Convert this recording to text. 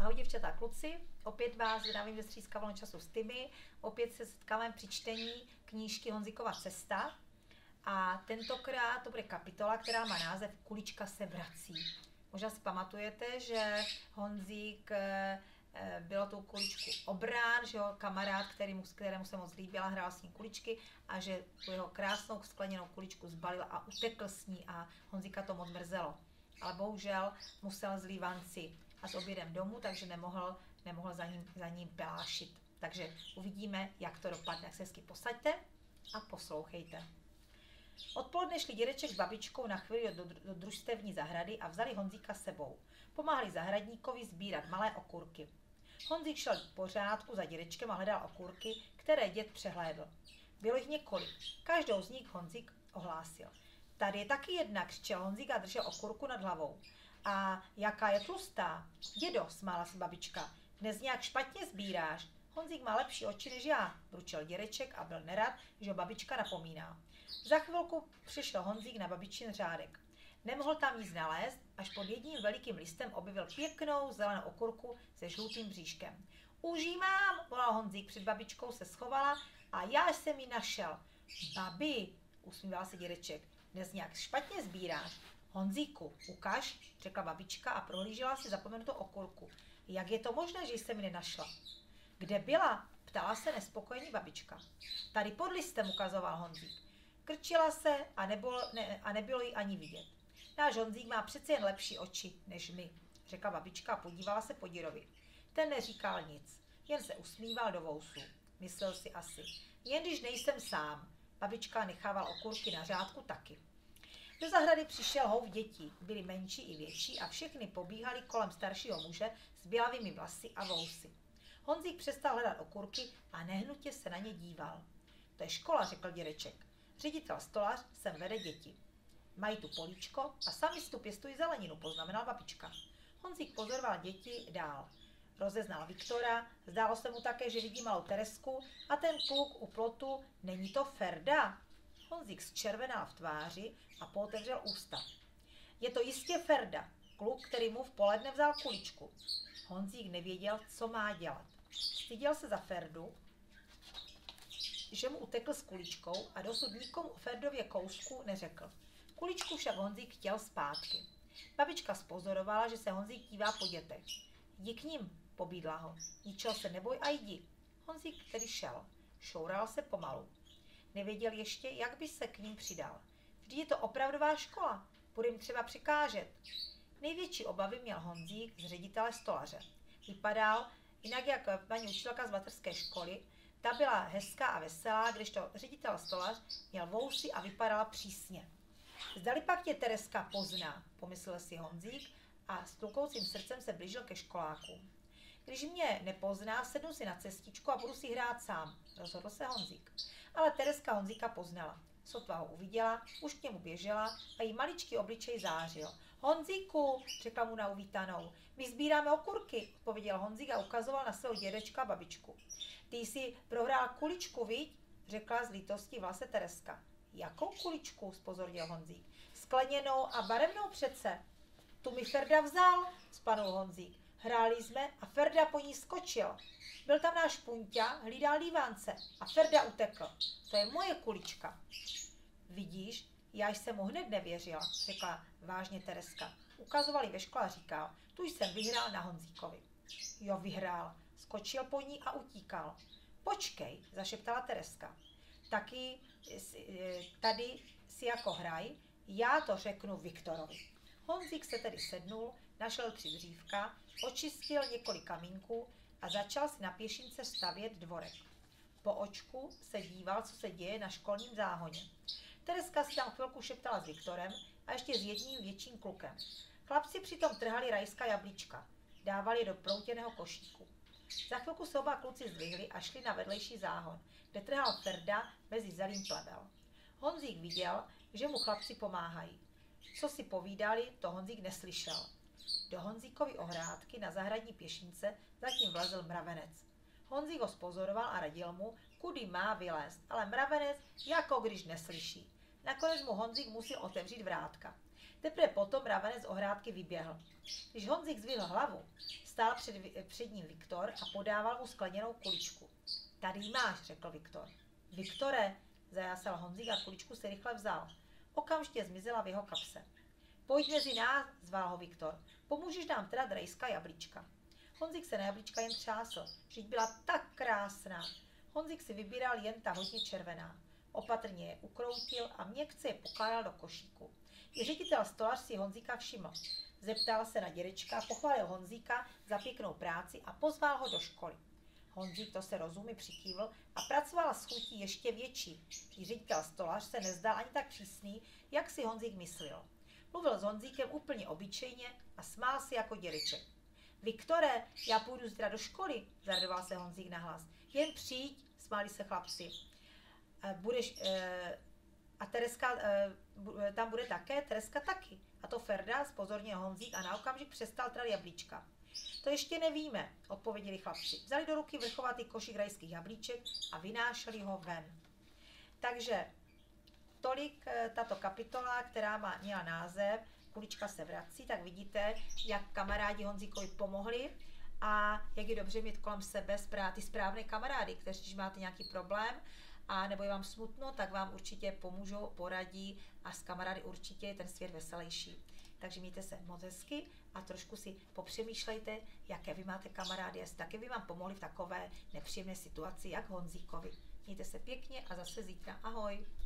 Ahoj děvčata, kluci, opět vás zdravím ze střízka volnočasu s Tymy, opět se setkáváme při čtení knížky Honzíkova cesta a tentokrát to bude kapitola, která má název Kulička se vrací. Možná si pamatujete, že Honzík bylo tou kuličku obrán, že jo, kamarád, kterému se moc líbila, hrál s ním kuličky a že tu jeho krásnou skleněnou kuličku zbalil a utekl s ní a Honzíka to moc mrzelo. Ale bohužel musel s lívanci a s obědem domů, takže nemohl za ním plášit. Takže uvidíme, jak to dopadne. Tak se hezky posaďte a poslouchejte. Odpoledne šli dědeček s babičkou na chvíli do družstevní zahrady a vzali Honzíka s sebou. Pomáhali zahradníkovi sbírat malé okurky. Honzík šel v pořádku za dědečkem a hledal okurky, které děd přehlédl. Bylo jich několik. Každou z nich Honzík ohlásil. Tady je taky jedna, křičel Honzík a držel okurku nad hlavou. A jaká je tlustá? Dědo, smála se babička, dnes nějak špatně sbíráš. Honzík má lepší oči než já, bručel dědeček a byl nerad, že ho babička napomíná. Za chvilku přišel Honzík na babičin řádek. Nemohl tam nic nalézt, až pod jedním velikým listem objevil pěknou zelenou okurku se žlutým bříškem. Už ji mám, volal Honzík, před babičkou se schovala a já jsem ji našel. Babi, usmíval se dědeček, dnes nějak špatně sbíráš. Honzíku, ukaž, řekla babička a prohlížela si zapomenutou okurku. Jak je to možné, že jsem ji nenašla? Kde byla? Ptala se nespokojeně babička. Tady pod listem, ukazoval Honzík. Krčila se a nebylo jí ani vidět. Náš Honzík má přece jen lepší oči než my, řekla babička a podívala se po dědovi. Ten neříkal nic, jen se usmíval do vousů. Myslel si asi, jen když nejsem sám. Babička nechával okurky na řádku taky. Do zahrady přišel hov dětí, byli menší i větší a všechny pobíhali kolem staršího muže s bělavými vlasy a vousy. Honzík přestal hledat okurky a nehnutě se na ně díval. To je škola, řekl dědeček. Ředitel Stolař sem vede děti. Mají tu políčko a sami si tu pěstují zeleninu, poznamenala babička. Honzík pozoroval děti dál. Rozeznal Viktora, zdálo se mu také, že vidí malou Teresku a ten kluk u plotu, není to Ferda? Honzík zčervenal v tváři a pootevřel ústa. Je to jistě Ferda, kluk, který mu v poledne vzal kuličku. Honzík nevěděl, co má dělat. Styděl se za Ferdu, že mu utekl s kuličkou a dosud nikomu o Ferdově kousku neřekl. Kuličku však Honzík chtěl zpátky. Babička zpozorovala, že se Honzík dívá po dětech. Jdi k ním, pobídla ho. Ničeho se neboj a jdi. Honzík tedy šel. Šoural se pomalu. Nevěděl ještě, jak by se k ním přidal. Vždyť je to opravdová škola, bude jim třeba přikážet. Největší obavy měl Honzík z ředitele Stolaře. Vypadal jinak jak paní učitelka z mateřské školy, ta byla hezká a veselá, kdežto ředitel Stolař měl vousy a vypadala přísně. Zdali pak tě Tereska pozná, pomyslel si Honzík a s tlukoucím srdcem se blížil ke školákům. Když mě nepozná, sednu si na cestičku a budu si hrát sám, rozhodl se Honzík. Ale Tereska Honzíka poznala. Sotva ho uviděla, už k němu běžela a jí maličký obličej zářil. Honzíku, řekla mu na uvítanou. My sbíráme okurky, odpověděl Honzík a ukazoval na svého dědečka a babičku. Ty jsi prohrál kuličku, viď? Řekla z lítosti v hlase Tereska. Jakou kuličku? Zpozornil Honzík. Skleněnou a barevnou přece. Tu mi Ferda vzal, spanul Honzík. Hráli jsme a Ferda po ní skočil. Byl tam náš Punťa, hlídal lívance a Ferda utekl. To je moje kulička. Vidíš, já jsem mu hned nevěřila, řekla vážně Tereska. Ukazovali ve škole a říkal, tu jsem vyhrál na Honzíkovi. Jo, vyhrál. Skočil po ní a utíkal. Počkej, zašeptala Tereska. Taky tady si jako hraj, já to řeknu Viktorovi. Honzík se tedy sednul, našel 3 dřívka, očistil několik kamínků a začal si na pěšince stavět dvorek. Po očku se díval, co se děje na školním záhoně. Tereska si tam chvilku šeptala s Viktorem a ještě s jedním větším klukem. Chlapci přitom trhali rajská jablíčka. Dávali je do proutěného košíku. Za chvilku se oba kluci zdvihli a šli na vedlejší záhon, kde trhal Ferda mezi zelím plevel. Honzík viděl, že mu chlapci pomáhají. Co si povídali, to Honzík neslyšel. Do Honzíkovy ohrádky na zahradní pěšince zatím vlezl mravenec. Honzík ho zpozoroval a radil mu, kudy má vylézt, ale mravenec jako když neslyší. Nakonec mu Honzík musel otevřít vrátka. Teprve potom ravenec z ohrádky vyběhl. Když Honzík zvedl hlavu, stál před ním Viktor a podával mu skleněnou kuličku. Tady ji máš, řekl Viktor. Viktore, zajásal Honzík a kuličku si rychle vzal. Okamžitě zmizela v jeho kapse. Pojď mezi nás, zval ho Viktor. Pomůžeš nám teda drejska jablíčka. Honzík se na jablíčka jen třásl, vždyť byla tak krásná. Honzík si vybíral jen ta hodně červená. Opatrně je ukroutil a měkce je pokládal do košíku. I ředitel stolař si Honzíka všiml. Zeptal se na dědečka, pochválil Honzíka za pěknou práci a pozval ho do školy. Honzík, to se rozumy, přikývl a pracoval s chutí ještě větší. Ředitel stolař se nezdal ani tak přísný, jak si Honzík myslel. Mluvil s Honzíkem úplně obyčejně a smál si jako dědeček. Viktore, já půjdu zítra do školy, zaradoval se Honzík nahlas. Jen přijď, smáli se chlapci. A Tereska, tam bude také, Tereska taky. A to Ferda, zpozornil Honzík a na okamžik přestal trát jablíčka. To ještě nevíme, odpověděli chlapci. Vzali do ruky vrchovatý košík rajských jablíček a vynášeli ho ven. Takže tolik tato kapitola, která měla název Kulička se vrací, tak vidíte, jak kamarádi Honzíkovi pomohli a jak je dobře mít kolem sebe ty správné kamarády, kteří, když máte nějaký problém a nebo je vám smutno, tak vám určitě pomůžou, poradí a s kamarády určitě je ten svět veselější. Takže mějte se moc hezky a trošku si popřemýšlejte, jaké vy máte kamarády, jestli taky by vám pomohli v takové nepříjemné situaci, jak Honzíkovi. Mějte se pěkně a zase zítra. Ahoj!